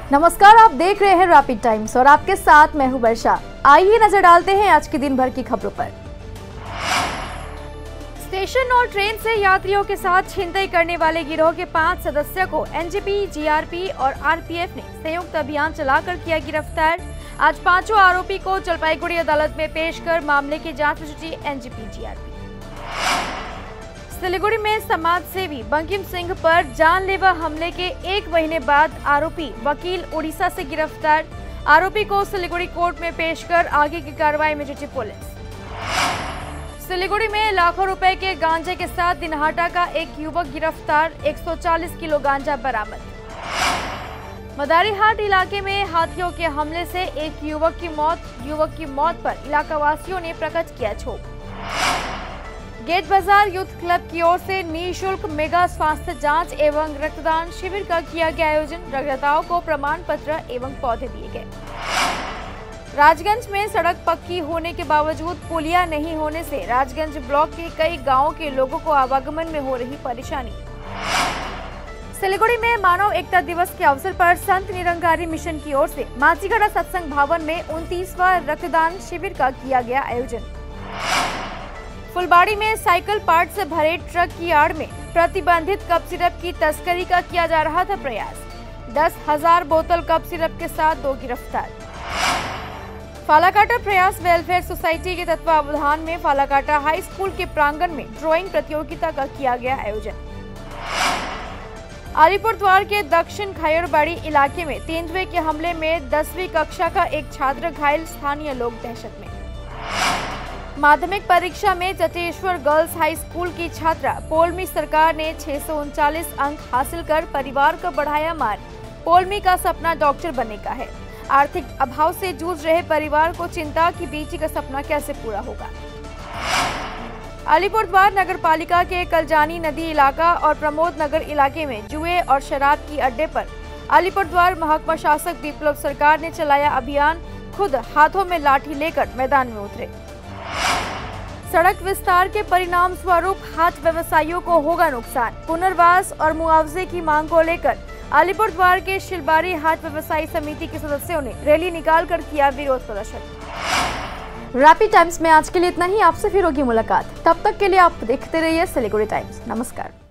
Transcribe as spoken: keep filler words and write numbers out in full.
नमस्कार, आप देख रहे हैं रैपिड टाइम्स और आपके साथ मैं हूं वर्षा। आइए नजर डालते हैं आज के दिन भर की खबरों पर। स्टेशन और ट्रेन से यात्रियों के साथ छिनतई करने वाले गिरोह के पांच सदस्यों को एनजीपी, जीआरपी और आरपीएफ ने संयुक्त अभियान चलाकर किया गिरफ्तार। आज पांचों आरोपी को जलपाईगुड़ी अदालत में पेश कर मामले की जांच में जुटी एनजीपी, जीआरपी। सिलीगुड़ी में समाज सेवी बंकिम सिंह पर जानलेवा हमले के एक महीने बाद आरोपी वकील उड़ीसा से गिरफ्तार। आरोपी को सिलीगुड़ी कोर्ट में पेश कर आगे की कार्रवाई में जुटी पुलिस। सिलीगुड़ी में लाखों रुपए के गांजे के साथ दिनहाटा का एक युवक गिरफ्तार। एक सौ चालीस किलो गांजा बरामद। मदारीहाट इलाके में हाथियों के हमले से एक युवक की मौत। युवक की मौत पर इलाका वासियों ने प्रकट किया क्षोभ। गेट बाजार यूथ क्लब की ओर से निःशुल्क मेगा स्वास्थ्य जांच एवं रक्तदान शिविर का किया गया आयोजन। रक्तदाताओं को प्रमाण पत्र एवं पौधे दिए गए। राजगंज में सड़क पक्की होने के बावजूद पुलिया नहीं होने से राजगंज ब्लॉक के कई गांवों के लोगों को आवागमन में हो रही परेशानी। सिलीगुड़ी में मानव एकता दिवस के अवसर पर संत निरंकारी मिशन की ओर से माचीगढ़ा सत्संग भवन में उनतीसवां रक्तदान शिविर का किया गया आयोजन। फुलबाड़ी में साइकिल पार्ट से भरे ट्रक की आड़ में प्रतिबंधित कप सिरप की तस्करी का किया जा रहा था प्रयास। दस हजार बोतल कप सिरप के साथ दो गिरफ्तार। फालाकाटा प्रयास वेलफेयर सोसाइटी के तत्वावधान में फालाकाटा हाई स्कूल के प्रांगण में ड्राइंग प्रतियोगिता का किया गया आयोजन। अलीपुरद्वार के दक्षिण खैरबाड़ी इलाके में तेंदुए के हमले में दसवीं कक्षा का एक छात्र घायल। स्थानीय लोग दहशत में। माध्यमिक परीक्षा में जटेश्वर गर्ल्स हाई स्कूल की छात्रा पोलमी सरकार ने छह सौ उनचालीस अंक हासिल कर परिवार को बढ़ाया मान। पोलमी का सपना डॉक्टर बनने का है। आर्थिक अभाव से जूझ रहे परिवार को चिंता कि बेटी का सपना कैसे पूरा होगा। अलीपुरद्वार नगर पालिका के कलजानी नदी इलाका और प्रमोद नगर इलाके में जुए और शराब की अड्डे पर अलीपुरद्वार महकमा शासक विप्लव सरकार ने चलाया अभियान। खुद हाथों में लाठी लेकर मैदान में उतरे। सड़क विस्तार के परिणाम स्वरूप हाट व्यवसायियों को होगा नुकसान। पुनर्वास और मुआवजे की मांग को लेकर अलीपुरद्वार के शिलबारी हाट व्यवसायी समिति के सदस्यों ने रैली निकालकर किया विरोध प्रदर्शन। रैपिड टाइम्स में आज के लिए इतना ही। आपसे फिर होगी मुलाकात। तब तक के लिए आप देखते रहिए सिलीगुड़ी टाइम्स। नमस्कार।